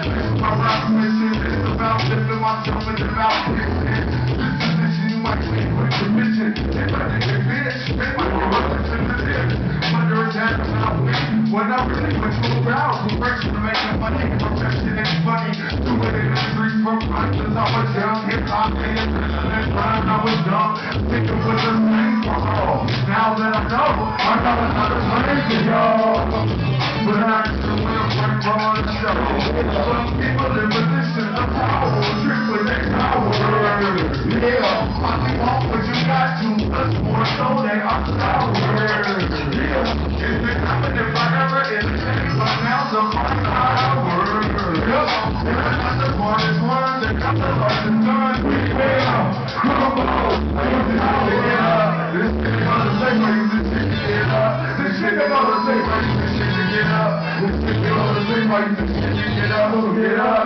My rock mission is about lifting myself and about fixing. This position you might think with permission. If I think a bitch, they might give up to the tip. Under attack, I'm not weak. When I really went to a crowd, progression to making money, profession ain't funny. Doing it in the streets from front since I was young. Hip-hop, and grind, I was dumb. Thinking with the same for all. Now that I know, I got another plan for y'all. But I still will bring raw to the show. Some people in position of power, trick with their power. Yeah, I think off what you got to us more so they are sour. Yeah, it's been happening if I ever entertain, but now the fight's our. Yup, and I got the hardest ones that got the largest guns. Yeah, come on, this shit gonna say where you just shit to get up. This shit gonna say where you just shit to get up. This shit gonna say where you just shit to get up. Get up.